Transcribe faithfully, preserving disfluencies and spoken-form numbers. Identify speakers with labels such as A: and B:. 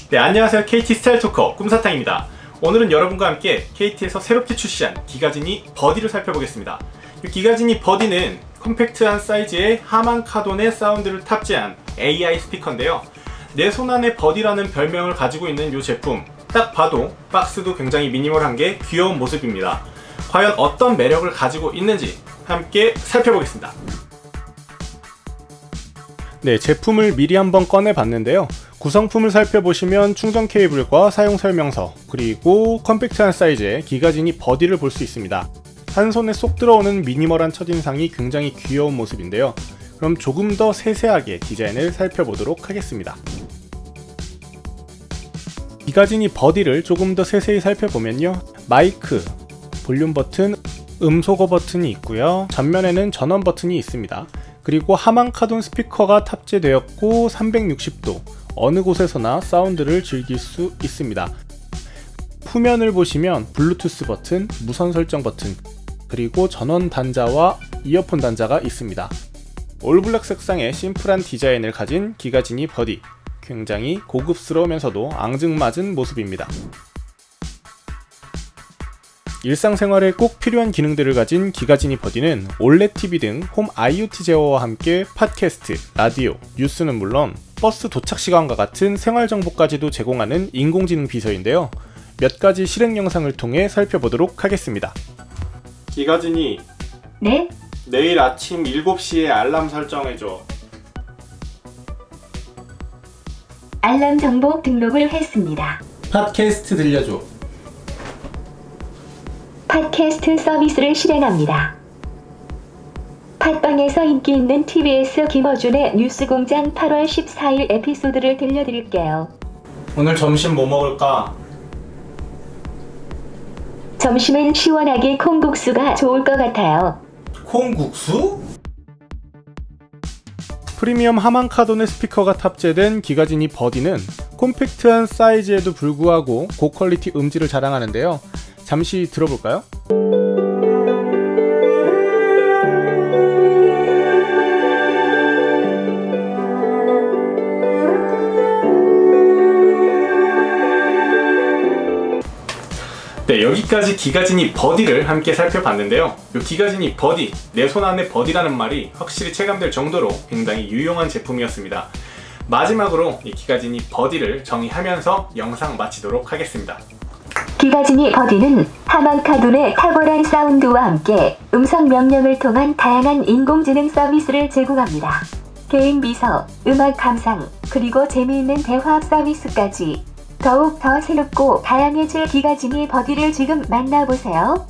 A: 네, 안녕하세요. 케이티 스타일 토커 꿈사탕입니다. 오늘은 여러분과 함께 케이티에서 새롭게 출시한 기가지니 버디를 살펴보겠습니다. 이 기가지니 버디는 컴팩트한 사이즈의 하만 카돈의 사운드를 탑재한 에이아이 스피커인데요. 내 손 안에 버디라는 별명을 가지고 있는 이 제품, 딱 봐도 박스도 굉장히 미니멀한 게 귀여운 모습입니다. 과연 어떤 매력을 가지고 있는지 함께 살펴보겠습니다. 네, 제품을 미리 한번 꺼내 봤는데요. 구성품을 살펴보시면 충전 케이블과 사용 설명서, 그리고 컴팩트한 사이즈의 기가지니 버디를 볼 수 있습니다. 한 손에 쏙 들어오는 미니멀한 첫인상이 굉장히 귀여운 모습인데요. 그럼 조금 더 세세하게 디자인을 살펴보도록 하겠습니다. 기가지니 버디를 조금 더 세세히 살펴보면요, 마이크, 볼륨 버튼, 음소거 버튼이 있고요. 전면에는 전원 버튼이 있습니다. 그리고 하만 카돈 스피커가 탑재되었고 삼백육십 도 어느 곳에서나 사운드를 즐길 수 있습니다. 후면을 보시면 블루투스 버튼, 무선 설정 버튼, 그리고 전원 단자와 이어폰 단자가 있습니다. 올블랙 색상의 심플한 디자인을 가진 기가지니 버디, 굉장히 고급스러우면서도 앙증맞은 모습입니다. 일상생활에 꼭 필요한 기능들을 가진 기가지니 버디는 올레드 티비 등 홈 아이오티 제어와 함께 팟캐스트, 라디오, 뉴스는 물론 버스 도착 시간과 같은 생활 정보까지도 제공하는 인공지능 비서인데요. 몇 가지 실행 영상을 통해 살펴보도록 하겠습니다. 기가지니,
B: 네?
A: 내일 아침 일곱 시에 알람 설정해줘.
B: 알람 정보 등록을 했습니다.
A: 팟캐스트 들려줘.
B: 팟캐스트 서비스를 실행합니다. 팟빵에서 인기 있는 티비에스 김어준의 뉴스공장 팔월 십사일 에피소드를 들려드릴게요.
A: 오늘 점심 뭐 먹을까?
B: 점심은 시원하게 콩국수가 좋을 것 같아요.
A: 콩국수? 프리미엄 하만 카돈의 스피커가 탑재된 기가지니 버디는 콤팩트한 사이즈에도 불구하고 고퀄리티 음질을 자랑하는데요. 잠시 들어볼까요? 네, 여기까지 기가지니 버디를 함께 살펴봤는데요. 이 기가지니 버디, 내 손 안에 버디라는 말이 확실히 체감될 정도로 굉장히 유용한 제품이었습니다. 마지막으로 이 기가지니 버디를 정의하면서 영상 마치도록 하겠습니다.
B: 기가지니 버디는 하만 카돈의 탁월한 사운드와 함께 음성 명령을 통한 다양한 인공지능 서비스를 제공합니다. 개인 비서, 음악 감상, 그리고 재미있는 대화 서비스까지 더욱 더 새롭고 다양해질 기가지니 버디를 지금 만나보세요.